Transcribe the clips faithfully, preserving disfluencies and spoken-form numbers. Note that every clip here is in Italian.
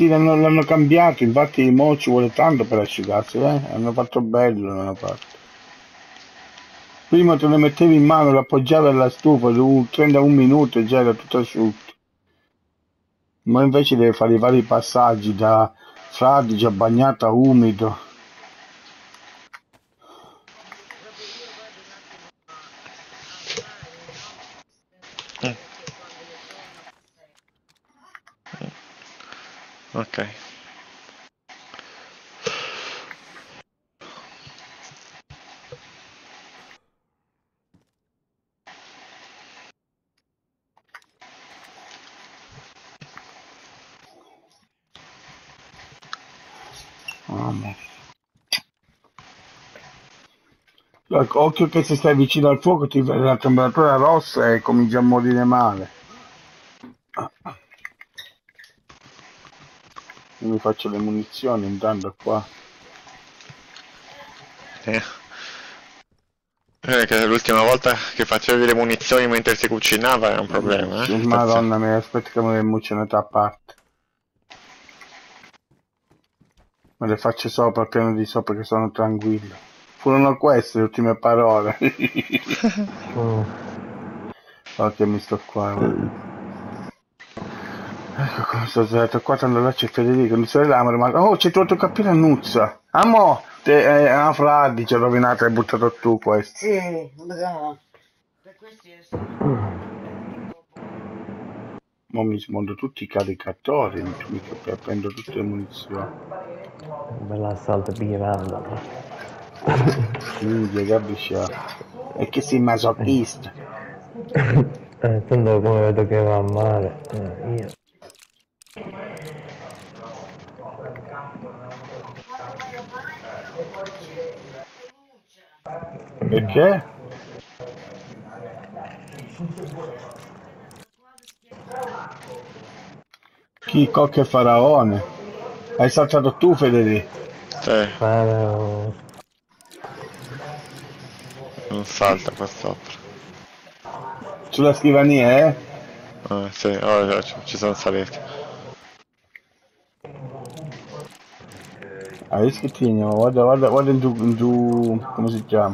Sì, l'hanno cambiato, infatti mo ci vuole tanto per asciugarsi, eh? Hanno fatto bello, l'hanno fatto. Prima te lo mettevi in mano, lo appoggiavi alla stufa, trentadue minuti e già era tutto asciutto. Ma invece deve fare i vari passaggi da fradicia, bagnata, umido. Mm. Ok. Mamma. Occhio che se stai vicino al fuoco ti vede la temperatura rossa e cominci a morire male. Io mi faccio le munizioni intanto qua. Eh. Eh, l'ultima volta che facevi le munizioni mentre si cucinava è un problema, Sì, eh? Madonna mia, aspetta che me le muccionate a parte. Me le faccio sopra, al piano di sopra che sono tranquillo. Furono queste le ultime parole. Mm. Ok, mi sto qua. Ecco come sto sdraiato qua, tanto là c'è Federico, non so l'amore, ma... Oh, c'è trovato il cappello Annuzza! Amo! Te, eh, ah, Fradi, ci ha rovinato, hai buttato tu questo. Sì, bravo. Per questi è Mo mi smondo tutti i caricatori, mica per prendere tutte le munizioni. Un bell'assalto di grande. Minchia, Gabri c'ha. E che sei masochista. Eh, tanto come vedo che va male, eh, io. Perché? Chi cocca e faraone? Hai saltato tu, Federico? Sì, Fare... non salta qua sopra. Sulla scrivania, eh? Ah, sì, oh, ci sono saliti. Ah, che tieni, guarda, guarda, guarda in giù, in giù, come si chiama?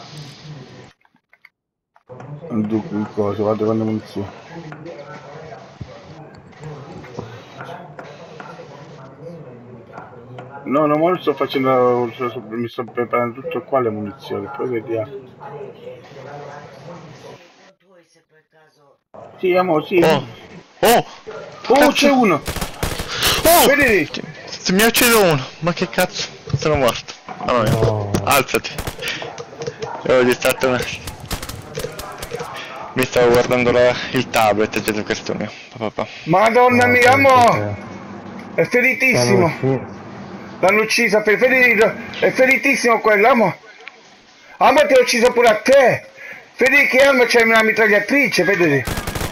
In giù, in cosa, guarda quando munizioni. No, no, ma lo sto facendo, mi sto preparando tutto qua le munizioni, poi vediamo. Sì, amore, sì. Oh! Oh! Oh, c'è Cazzo! uno! Oh! Vedi? Se mi ha ucciso uno! Ma che cazzo? Sono morto. Ah, no, No. alzati. Avevo distratto una... Mi stavo guardando la... il tablet, Gesù Cristo mio. Papà. Madonna No, mia, penso amore! che... È L'hanno feritissimo! ucciso. L'hanno uccisa, Fe- Federico! È feritissimo quello, amore! Amore, ti ho ucciso pure a te! Federico, che arma c'è una mitragliatrice, Federico!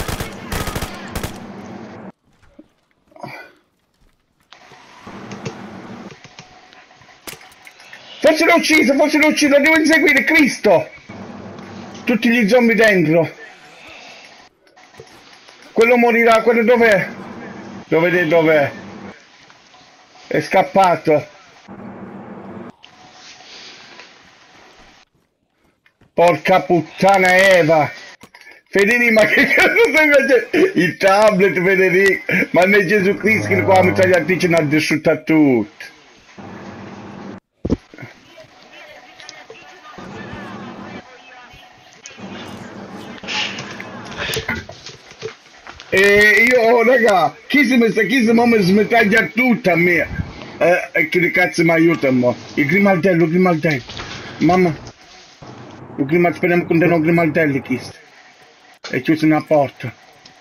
Forse l'ho ucciso, forse l'ho ucciso, devo inseguire Cristo! Tutti gli zombie dentro! Quello morirà, quello dov'è? Dove dov'è? È scappato! Porca puttana Eva! Federico, ma che cazzo stai facendo? Il tablet, Federico! Ma ne Gesù Cristo che qua mi taglia ce n'ha distrutta tutto! E io, oh, raga, chi si mette, chi si mi smetaglia tutta a me? Eh, e che cazzo mi aiuta, mo? Il grimaldello, il grimaldello. Mamma. Il grimaldello, speriamo che non grimaldelli, chi sta. È chiuso una porta.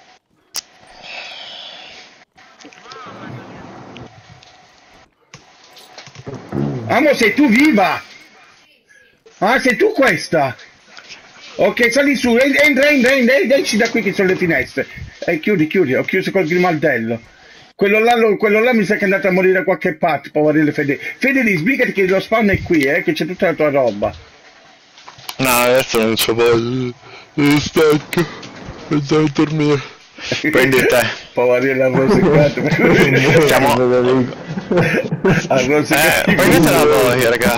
Amo, sei tu viva? Ah, sei tu questa? Ok, sali su, entra, entra, entra, entra, esci da qui che sono le finestre. E eh, chiudi, chiudi, ho chiuso col grimaldello. Quello là, lo, quello là mi sa che è andato a morire da qualche parte, poverino Federico. Federico, sbrigati che lo spawn è qui, eh, che c'è tutta la tua roba. No, adesso non c'ho voglia. Stanco. Andavo a dormire. Prendi te. Poverino arrosecato. Siamo... Arrosecato. Eh, prendetela voi, raga.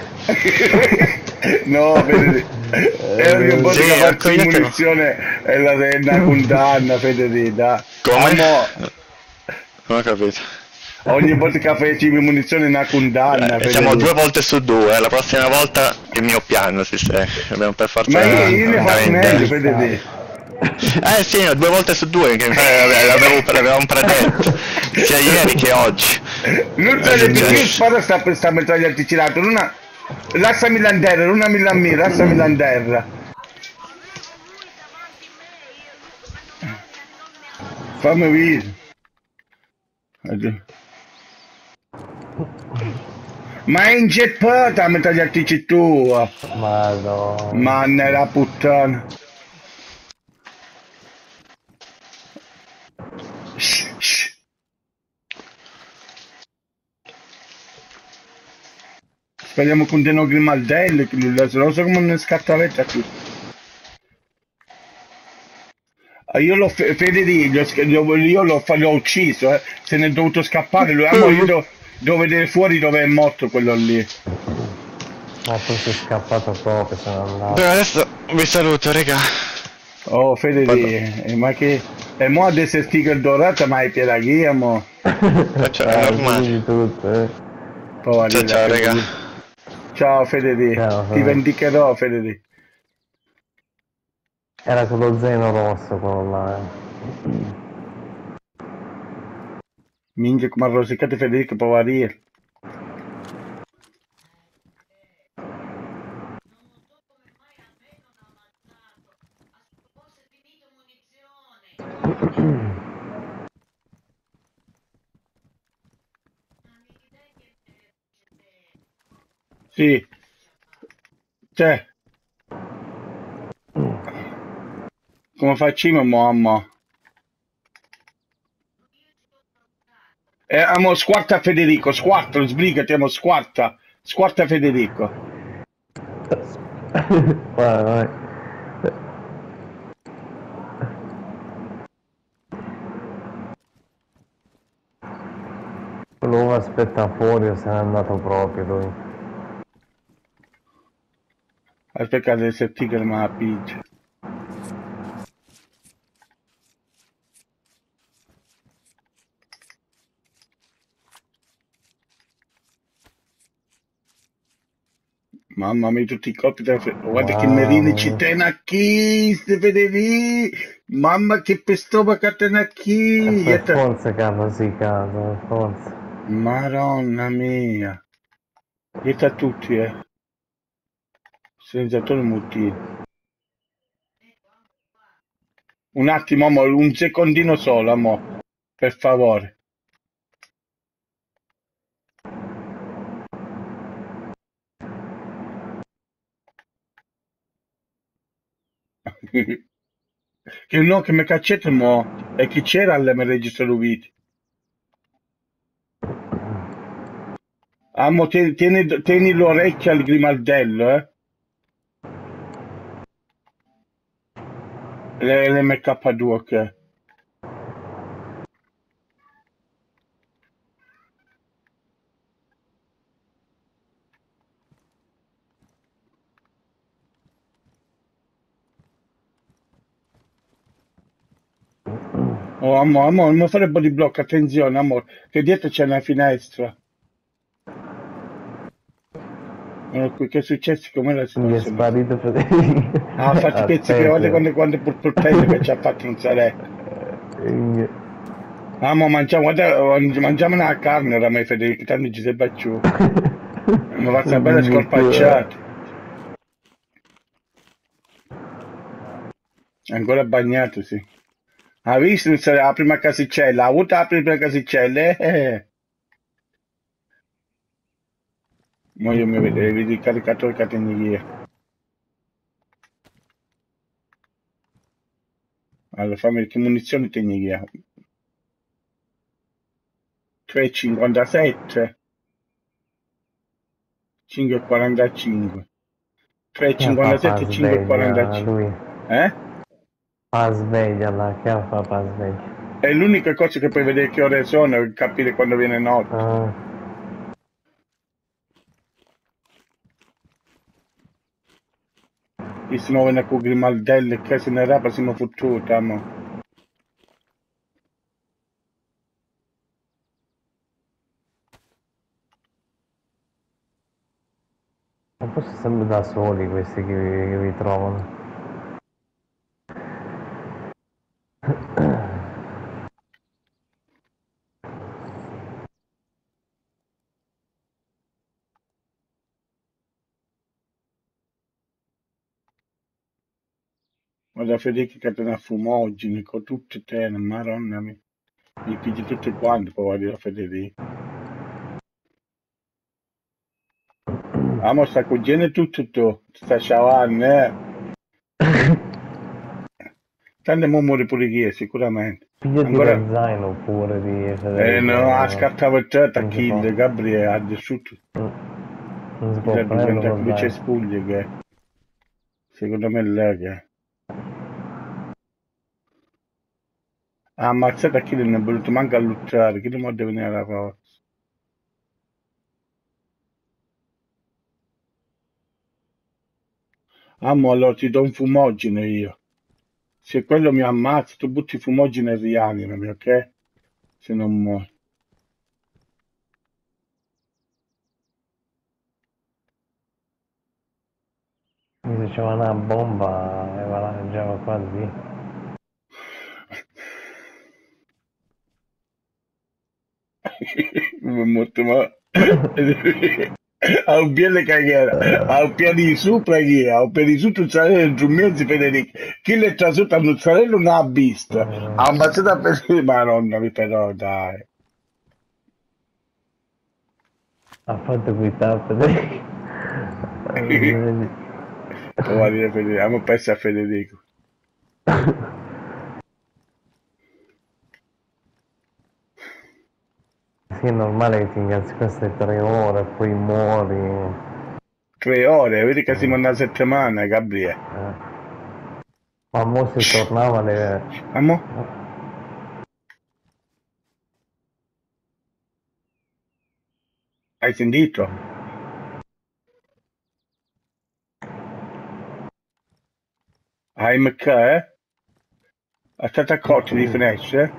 No, vedi. È un po' Sì, di farsi raccoglietelo. munizione e la è una condanna, Federico. dai. Come? Amo- Non ho capito. ogni volta che facci munizione è una condanna, Eh, siamo Federico. due volte su due, eh. La prossima volta il mio piano si sa. Dobbiamo per forza Ma io, io ne andare faccio in meglio, te. Federico. Eh sì, due volte su due, che l'avevo- l'avevamo predetto, sia ieri che oggi. Non Eh, so perché io successo. sparo sta per sta metraglia articolata, non ha... Lasciami l'anderra, non mi la mira, lasciami l'anderra. Fammi vedere. Ma è ingeppata la metraglia articolata tua. Madonna. Manna la puttana. Shh, shh. Speriamo con Deno Grimaldelli, che lui, se lo so come non scattavetta qui. Ah, io l'ho fe- Federico, io, sch- io io l'ho fa- l'ho ucciso, eh. Se ne è dovuto scappare, lui, amo, io devo, devo vedere fuori dove è morto quello lì. Ma poi si è scappato proprio, se n'è andato. Beh, adesso vi saluto, raga. Oh Federico, eh, ma che... E mo adesso è sticker dorata, ma è piraghi, mo. Cioè, è Eh, normale. di tutto, eh. Poverina, Ciao, ciao, raga. Federico. Ciao Federico, Ciao, ti Federico. vendicherò Federico. Era quello zaino rosso, quello là, eh. Minchia come ha rosicato Federico, poverino. Sì. Cioè. Come facciamo, mamma? Eh, amo, squarta Federico, squarta, sbrigati, amo, squarta. Squarta Federico. Vai, vai. Quello aspetta fuori o se n'è andato proprio lui. Aspetta che se tigre me la piglia. Mamma mia, tutti i colpi da Fe- guarda che Merini ci tiene qui, se vedevi. Mamma che pestova che tiene qui. Per forza che ha rosicato, per forza. Madonna mia. Dieta a tutti, eh. Senza tutto il motivo. Un attimo, amore, un secondino solo, amore. Per favore. Che no, che mi caccete mo. E chi c'era alle me registrano video. Amo, tieni, tieni, tieni l'orecchio al grimaldello, eh. L'M K due, ok. Oh, amore, amore, non fare body block, attenzione, amore, che dietro c'è una finestra. Oh, qui, che è successo? Com'è la Gli è situazione? sparito Federico. Ah, fatti pezzi che guarda quando, quando pur pur prende che ci ha fatto un saletto. Ah, ma mangiamo, guarda, mangiamo una carne da me, Federico, tanto ci sei baciù. Mi va a bella scorpacciata. Ancora bagnato, sì. Ha visto la prima casicella? Ha avuto la prima casicella? Eh. Ma io mi vedevo il caricatore che tieni via. Allora fammi che munizioni tieni via. tre virgola cinquantasette, cinque virgola quarantacinque, tre virgola cinquantasette, cinque virgola quarantacinque. lui. Eh? Fa sveglia là, che fa fa sveglia. È l'unica cosa che puoi vedere che ore sono e capire quando viene notte. Ah. E se no viene con Grimaldello e che se ne rapa siamo fottuti, amo. Ma poi sono sempre da soli questi che vi, che vi trovano. Ma da Federico che te ne fumogeni con tutte te, maronna mia. Li pigli tutti quanti, poi guardi da Federico. Amo sta cugina tutto tu, sta sciavanna, eh. Tanto mo muore pure chi, sicuramente. Pigliati Ancora... lo zaino pure di Federico. Eh no, ha scattato te, Non si kill, può. Gabriele, ha desciuto. Non si può Cioè, prendere diventa lo come zaino. cespugli che... Secondo me è lei che... Ha ammazzato a chi non è voluto manco a lottare, chi non deve venire alla forza. Ah, mo allora ti do un fumogeno io. Se quello mi ammazza, tu butti fumogeno e rianimami, ok? Se non muori. Mi se c'era una bomba e va là, già quasi. Mi è morto ma... Ha un piede cagliera, ha un piede di sopra chi ha un piede di sotto il giù mezzo Federico. Chi le sta sotto al mozzarella non ha visto. Ha ammazzato a Federico, madonna mi però dai. Ha fatto qui Federico. Vuoi dire Federico, abbiamo perso a Federico. Sì, è normale che ti ingazzi queste tre ore e poi muori. Tre ore, vedi che siamo una settimana, Gabriele. Eh. Ma mo se tornava le... Amo? Hai sentito? Hai M K, eh? State accorti di finestre?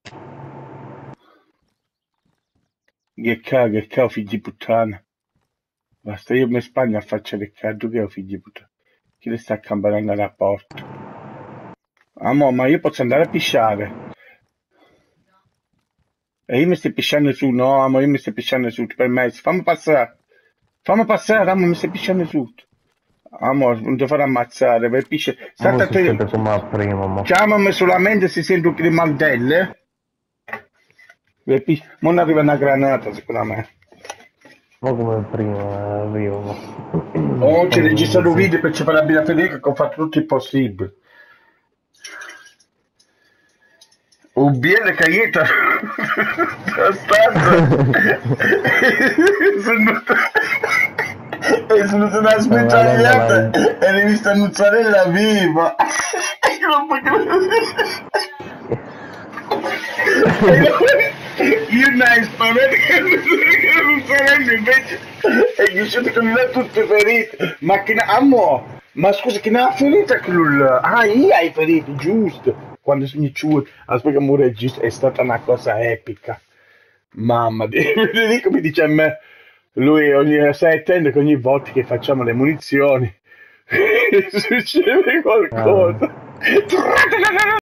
Che cago, che cago, figli di puttana. Basta, io mi spagno a faccia del caldo che ho figli di puttana. Chi le sta campanando alla porta? Amo, ma io posso andare a pisciare. E io mi stai pisciando su, no, amo, io mi stai pisciando su, ti permesso. Fammi passare. Fammi passare, amo, mi stai pisciando su. Amo, non ti farò ammazzare, per pisciare. Mo State si sente come a prima, mo. Chiamami solamente se sento che maldelle. Per pisci... Ma non arriva una granata, sicuramente. Mo come prima, arrivo. Oh, ci registrato un video per separare la Federica che ho fatto tutto il possibile. Un biele caglietta la stanza e sono una spezzagliata e hai visto mozzarella viva. Io non hai spaventato che la mozzarella invece è riuscito con le tutte ferite. Ma che amo, ma scusa che ne ha ferita quello? Ah, io hai ferito, giusto. Quando sono giù, aspetta che mu regista, è stata una cosa epica. Mamma di Federico mi dice a me, lui ogni, stai attento che ogni volta che facciamo le munizioni succede qualcosa.